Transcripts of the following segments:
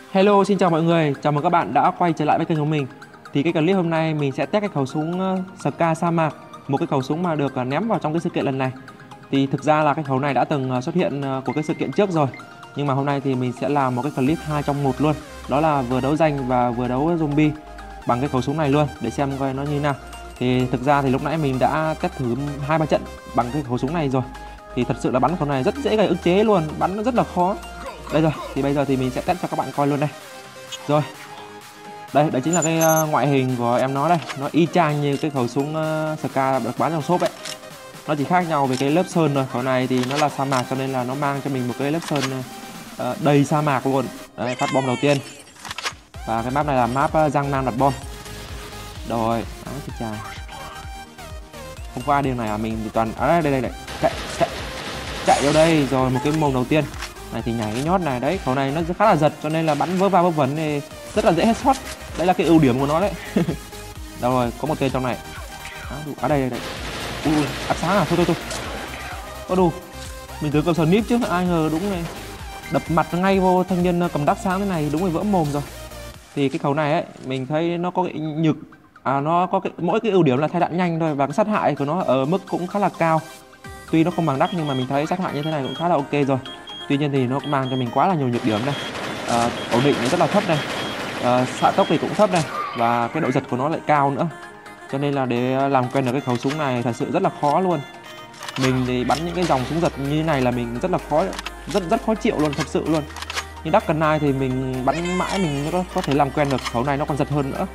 Hello, xin chào mọi người, chào mừng các bạn đã quay trở lại với kênh của mình. Thì cái clip hôm nay mình sẽ test cái khẩu súng Ska sa mạc, một cái khẩu súng mà được ném vào trong cái sự kiện lần này. Thì thực ra là cái khẩu này đã từng xuất hiện của cái sự kiện trước rồi. Nhưng mà hôm nay thì mình sẽ làm một cái clip 2 trong 1 luôn. Đó là vừa đấu danh và vừa đấu zombie bằng cái khẩu súng này luôn để xem coi nó như thế nào. Thì thực ra thì lúc nãy mình đã test thử 2-3 trận bằng cái khẩu súng này rồi. Thì thật sự là bắn khẩu này rất dễ gây ức chế luôn, bắn nó rất là khó. Đây rồi, thì bây giờ thì mình sẽ test cho các bạn coi luôn đây. Rồi, đây, đấy chính là cái ngoại hình của em nó đây. Nó y chang như cái khẩu súng Ska được bán trong shop ấy. Nó chỉ khác nhau về cái lớp sơn thôi. Khẩu này thì nó là sa mạc cho nên là nó mang cho mình một cái lớp sơn đầy sa mạc luôn. Đấy, phát bom đầu tiên. Và cái map này là map Giang Nam đặt bom. Rồi, chà. Không qua điều này à, mình thì toàn đây, chạy vô đây. Rồi một cái mồm đầu tiên này thì nhảy cái nhót này. Đấy, khẩu này nó khá là giật cho nên là bắn vớ va vớ vẩn thì rất là dễ headshot. Đây là cái ưu điểm của nó đấy. Đâu rồi, có một tên trong này. Đây. Ui, áp sáng à, thôi. Có đủ. Mình tưởng cầm snip chứ, ai ngờ đúng này. Đập mặt ngay vô thanh niên cầm đắt sáng thế này, đúng rồi, vỡ mồm rồi. Thì cái khẩu này ấy, mình thấy nó có cái nhược, nó có mỗi cái ưu điểm là thay đạn nhanh thôi, và cái sát hại của nó ở mức cũng khá là cao. Tuy nó không bằng đắt nhưng mà mình thấy sát hại như thế này cũng khá là ok rồi. Tuy nhiên thì nó cũng mang cho mình quá là nhiều nhược điểm này. Ổn định rất là thấp này, xạ tốc thì cũng thấp này, và cái độ giật của nó lại cao nữa. Cho nên là để làm quen được cái khẩu súng này thật sự rất là khó luôn. Mình thì bắn những cái dòng súng giật như thế này là mình rất là khó, rất khó chịu luôn, thật sự luôn. Như Dark Knight thì mình bắn mãi mình có thể làm quen được, khẩu này nó còn giật hơn nữa.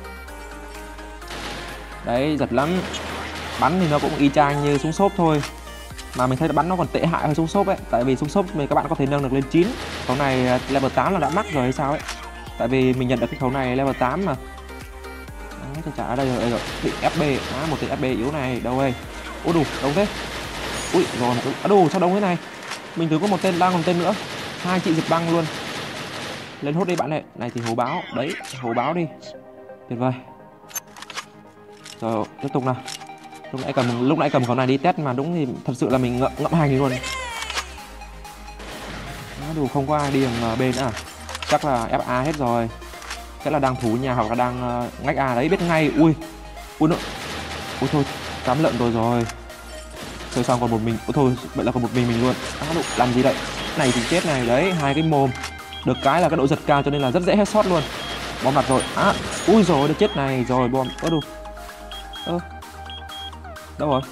Đấy, giật lắm. Bắn thì nó cũng y chang như súng xốp thôi, mà mình thấy bắn nó còn tệ hại hơn súng xốp ấy. Tại vì súng xốp thì các bạn có thể nâng được lên 9, khẩu này level 8 là đã mắc rồi hay sao ấy. Tại vì mình nhận được cái khẩu này level 8 mà. Đấy, trả ở đây rồi, bị FB, một tên FB yếu này, đâu ơi. Ôi đủ, đông thế. Ui, rồi đủ, sao đông thế này. Mình tưởng có một tên, đang còn tên nữa. Hai chị giật băng luôn. Lên hốt đi bạn này. Này thì hố báo, đấy, hố báo đi. Tuyệt vời. Rồi, tiếp tục nào. Lúc nãy cầm khẩu này đi test mà đúng thì thật sự là mình ngậm hành luôn. Đủ, không có ai đi đường bên à. Chắc là FA hết rồi. Chắc là đang thủ nhà hoặc là đang ngách A đấy, biết ngay. Ui thôi, cám lợn rồi. Thôi xong còn một mình. Ôi thôi, vậy là còn một mình luôn. Đủ, làm gì đây. Này thì chết này, đấy, hai cái mồm. Được cái là cái độ giật cao cho nên là rất dễ headshot luôn. Bom đặt rồi. Ui rồi, được chết này. Rồi bom, đủ. Đâu rồi?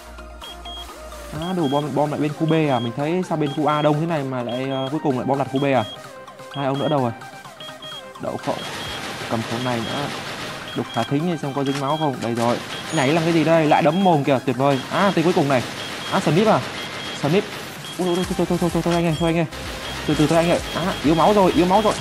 Đủ, bom lại bên khu B à? Mình thấy sao bên khu A đông thế này mà lại cuối cùng lại bom đặt khu B à? Hai ông nữa đâu rồi? Đậu phộng. Cầm khẩu này nữa. Đục khả thính đi xem có dính máu không. Đây rồi. Nhảy làm cái gì đây? Lại đấm mồm kìa, tuyệt vời. Tên cuối cùng này. Snip à? Snip. Ui thôi anh ơi. Từ thôi anh ơi. Yếu máu rồi.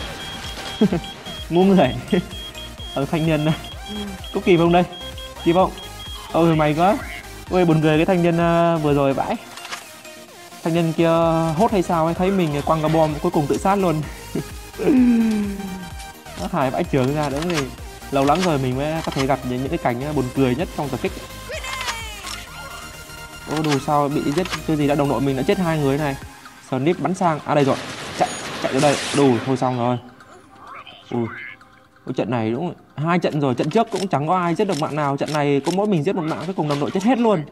Ngu người. Thanh niên này. Có kịp không đây? Kịp không? Ôi mày quá. Ôi buồn cười cái thanh niên vừa rồi vãi. Thanh niên kia hốt hay sao ấy, thấy mình quăng cái bom cuối cùng tự sát luôn. Nó thải vãi trường ra nữa thì lâu lắm rồi mình mới có thể gặp những cái cảnh buồn cười nhất trong tập kích. Đủ, sao bị giết cái gì đã, đồng đội mình đã chết 2 người này. Snip bắn sang. Đây rồi. Chạy ra đây. Đủ, thôi xong rồi. Ui, trận này đúng 2 trận rồi, trận trước cũng chẳng có ai giết được mạng nào, trận này có mỗi mình giết một mạng, cuối cùng đồng đội chết hết luôn.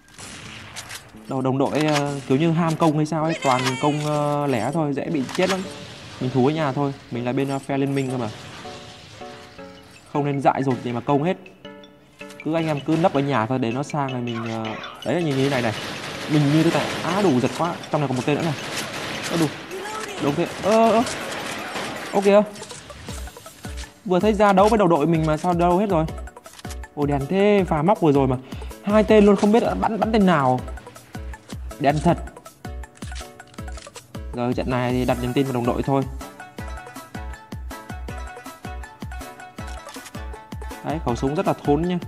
Đồng đội kiểu như ham công hay sao ấy, toàn công lẻ thôi, dễ bị chết lắm. Mình thú ở nhà thôi, mình là bên phe liên minh cơ mà. Không nên dại dột gì mà công hết. Anh em cứ nấp ở nhà thôi để nó sang rồi mình đấy là như thế này. Mình như thế này. Đủ, giật quá. Trong này còn một tên nữa này. Đủ. Đúng thế. Ok. Vừa thấy ra đấu với đầu đội mình mà sao đâu hết rồi. Ôi đèn thế, phà móc vừa rồi mà 2 tên luôn, không biết bắn tên nào. Đèn thật. Rồi trận này thì đặt niềm tin vào đồng đội thôi. Đấy, khẩu súng rất là thốn nha.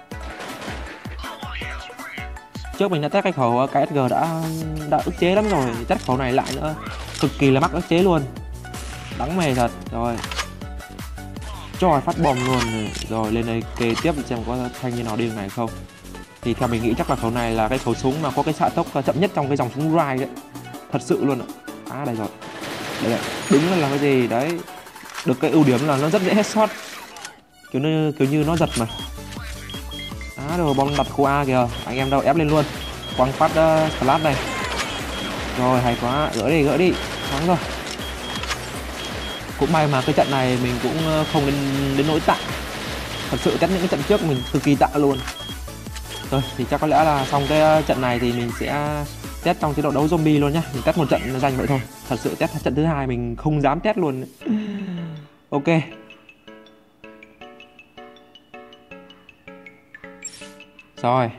Trước mình đã test cái khẩu KSG đã ức chế lắm rồi, test khẩu này lại nữa cực kỳ là mắc ức chế luôn. Đắng mề thật. Rồi cho phát bom luôn. Rồi lên đây kê tiếp xem có thanh như nào đi này không. Thì theo mình nghĩ chắc là khẩu này là cái khẩu súng mà có cái xạ tốc chậm nhất trong cái dòng súng Ride đấy. Thật sự luôn ạ. Đây rồi. Đứng là làm cái gì đấy. được cái ưu điểm là nó rất dễ headshot, kiểu như nó giật mà. Đồ bom đặt khu A kìa, anh em đâu ép lên luôn, quăng phát flash này. Rồi hay quá, gỡ đi, thắng rồi. Cũng may mà cái trận này mình cũng không đến nỗi tạ. Thật sự test những cái trận trước mình cực kỳ tạ luôn. Rồi thì chắc có lẽ là xong cái trận này thì mình sẽ test trong chế độ đấu zombie luôn nhá. Mình test một trận danh vậy thôi. Thật sự test trận thứ hai mình không dám test luôn. Ok. Rồi.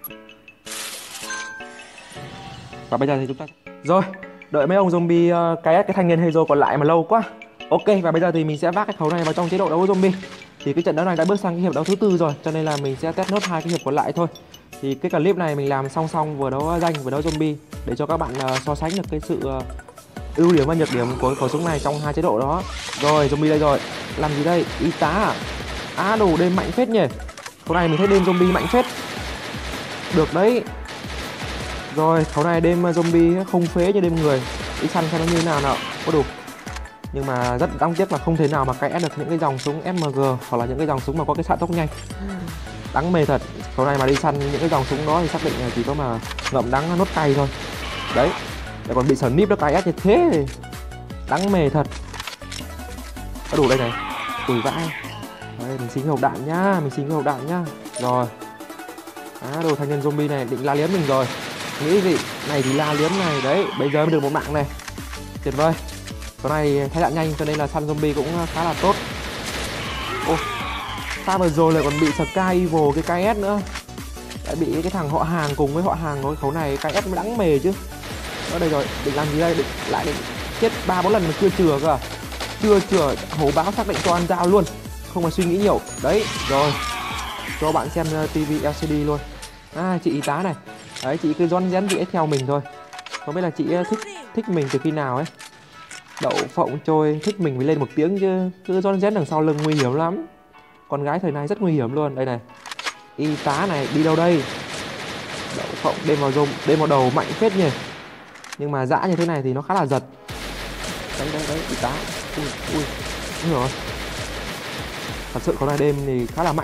Và bây giờ thì chúng ta rồi, đợi mấy ông zombie KS cái thanh niên Heizo còn lại mà lâu quá. Ok, và bây giờ thì mình sẽ vác cái khẩu này vào trong chế độ đấu zombie. Thì cái trận đấu này đã bước sang cái hiệp đấu thứ tư rồi, cho nên là mình sẽ test nốt 2 cái hiệp còn lại thôi. Thì cái clip này mình làm song song vừa đấu danh vừa đấu zombie để cho các bạn so sánh được cái sự ưu điểm và nhược điểm của khẩu súng này trong hai chế độ đó. Rồi, zombie đây rồi. Làm gì đây? Y tá à? Đồ đêm mạnh phết nhỉ. Khẩu này mình thấy đêm zombie mạnh phết. Được đấy. Rồi, khẩu này đêm zombie không phế như đêm người. Đi săn xem nó như thế nào có đủ. Nhưng mà rất đáng tiếc là không thể nào mà cãi được những cái dòng súng SMG hoặc là những cái dòng súng mà có cái xạ tốc nhanh. Đắng mê thật. Khẩu này mà đi săn những cái dòng súng đó thì xác định là chỉ có mà ngậm đắng nốt cay thôi. Đấy. Để còn bị snipe nó KS như thế thì đắng mê thật. Có đủ đây này. Ui vãi. Đấy, mình xin cái hộp đạn nhá, Rồi. Đồ thanh niên zombie này định la liếm mình rồi. Nghĩ gì? Này thì la liếm này, đấy, bây giờ mới được một mạng này. Tuyệt vời. Cái này thay đạn nhanh cho nên là săn zombie cũng khá là tốt. Ô, pha vừa rồi lại còn bị Sky Evil cái KS nữa. Lại bị cái thằng họ hàng cùng với họ hàng nói khẩu này KS mới đắng mề chứ. Ở đây rồi, định làm gì đây? Định chết 3-4 lần mà chưa chừa cơ à? Chưa chừa, hổ báo xác định cho ăn dao luôn. Không mà suy nghĩ nhiều. Đấy, rồi. Cho bạn xem TV LCD luôn. Chị y tá này. Đấy, chị cứ rón rén dễ theo mình thôi. Không biết là chị thích mình từ khi nào ấy. Đậu phộng trôi thích mình mới lên một tiếng chứ cứ rón rén đằng sau lưng nguy hiểm lắm. Con gái thời nay rất nguy hiểm luôn. Đây này. Y tá này đi đâu đây? Đậu phộng đêm vào đầu mạnh phết nhỉ. Nhưng mà dã như thế này thì nó khá là giật. Đấy y tá. Ui rồi. Thật sự con này đêm thì khá là mạnh.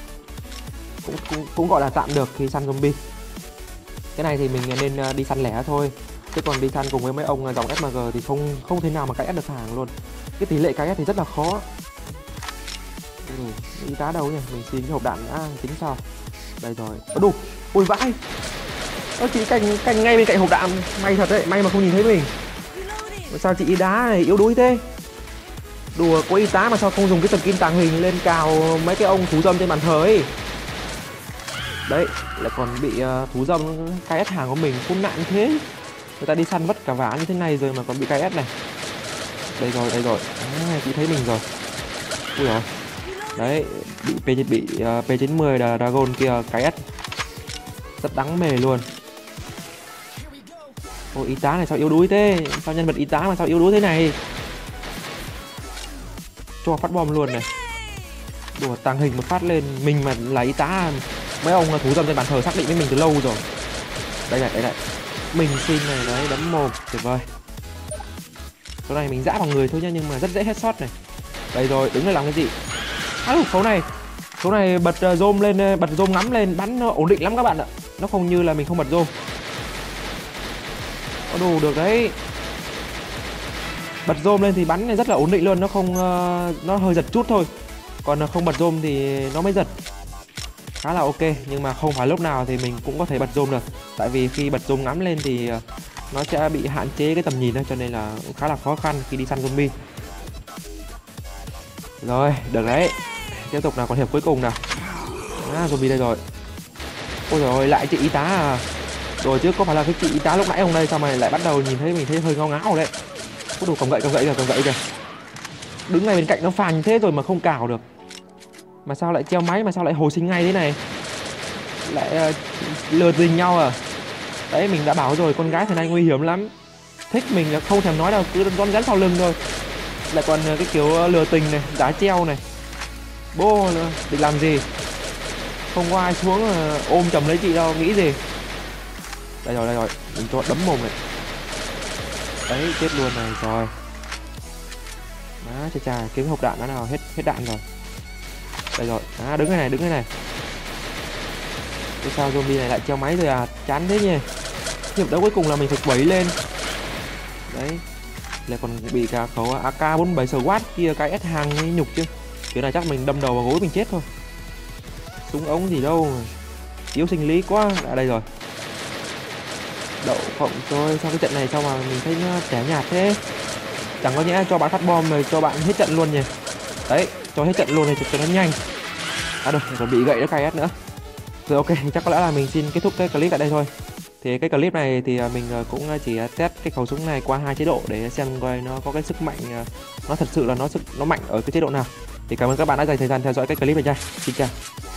Cũng gọi là tạm được khi săn zombie. Cái này thì mình nên đi săn lẻ thôi. Chứ còn đi săn cùng với mấy ông dòng SMG thì không thể nào mà KS được hàng luôn. Cái tỷ lệ KS thì rất là khó. Y tá đâu nhỉ? Mình xin cái hộp đạn đã, tính sao? Đây rồi. Đủ. Ui vãi. Chị canh ngay bên cạnh hộp đạn. May thật đấy, may mà không nhìn thấy mình. Sao chị y tá này yếu đuối thế? Đùa, có y tá mà sao không dùng cái skin tàng hình lên cào mấy cái ông thú dâm trên bàn thờ ấy. Đấy, lại còn bị thú dâm KS hàng của mình khốn nạn thế. Người ta đi săn vất cả vả như thế này rồi mà còn bị KS này. Đây rồi. Chị thấy mình rồi. Ui rồi. Đấy, bị P90 Dragon kia KS. Rất đắng mề luôn. Ôi, y tá này sao yếu đuối thế? Sao nhân vật y tá mà sao yếu đuối thế này? Cho phát bom luôn này. Đùa, tàng hình một phát lên. Mình mà là y tá, mấy ông thú dâm trên bàn thờ xác định với mình từ lâu rồi. Đây này. Mình xin này, đấy, đấm mồm. Tuyệt vời. Cái này mình dã vào người thôi nhá, nhưng mà rất dễ headshot này. Đây rồi, đứng đây làm cái gì? Khẩu này bật zoom lên, bật zoom ngắm lên, bắn nó ổn định lắm các bạn ạ. Nó không như là mình không bật zoom. Có đủ được đấy. Bật zoom lên thì bắn này rất là ổn định luôn, nó không nó hơi giật chút thôi. Còn không bật zoom thì nó mới giật. Khá là ok, nhưng mà không phải lúc nào thì mình cũng có thể bật zoom được. Tại vì khi bật zoom ngắm lên thì nó sẽ bị hạn chế cái tầm nhìn đó, cho nên là khá là khó khăn khi đi săn zombie. Rồi, được đấy. Tiếp tục nào, còn hiệp cuối cùng nào. Zombie đây rồi. Ôi rồi lại chị y tá à. Rồi chứ có phải là cái chị y tá lúc nãy hôm nay sao mà lại bắt đầu nhìn thấy mình thấy hơi ngao ngáo rồi đấy. Có đủ cầm gậy kìa. Đứng ngay bên cạnh nó phàn như thế rồi mà không cào được. Mà sao lại treo máy mà sao lại hồi sinh ngay thế này? Lại lừa tình nhau à? Đấy, mình đã bảo rồi, con gái thời nay nguy hiểm lắm. Thích mình là không thèm nói đâu, cứ rón rén sau lưng thôi. Lại còn cái kiểu lừa tình này, giá treo này. Bố định làm gì? Không có ai xuống ôm chầm lấy chị đâu, nghĩ gì? Đây rồi, mình cho đấm mồm này. Đấy, chết luôn này, rồi. Đó, chà, kiếm hộp đạn nó nào hết đạn rồi. Đây rồi, đứng cái này. Cái sao zombie này lại treo máy rồi à, chán thế nhỉ. Hiệp đấu cuối cùng là mình phải quẩy lên. Đấy, lại còn bị cả khẩu AK-47 SWAT kia, cái S hàng ấy, nhục chứ. Kiểu này chắc mình đâm đầu vào gối mình chết thôi. Súng ống gì đâu mà. Yếu sinh lý quá. Đây rồi. Đậu phộng rồi. Sao cái trận này sao mà mình thấy nó tẻ nhạt thế. Chẳng có nhẽ cho bạn phát bom rồi cho bạn hết trận luôn nhỉ. Đấy, cho hết trận luôn này cho nó nhanh. Được, còn bị gậy nó KS nữa. Rồi ok, chắc có lẽ là mình xin kết thúc cái clip tại đây thôi. Thì cái clip này thì mình cũng chỉ test cái khẩu súng này qua 2 chế độ để xem coi nó có cái sức mạnh, nó thật sự là nó mạnh ở cái chế độ nào. Thì cảm ơn các bạn đã dành thời gian theo dõi cái clip này nha. Xin chào.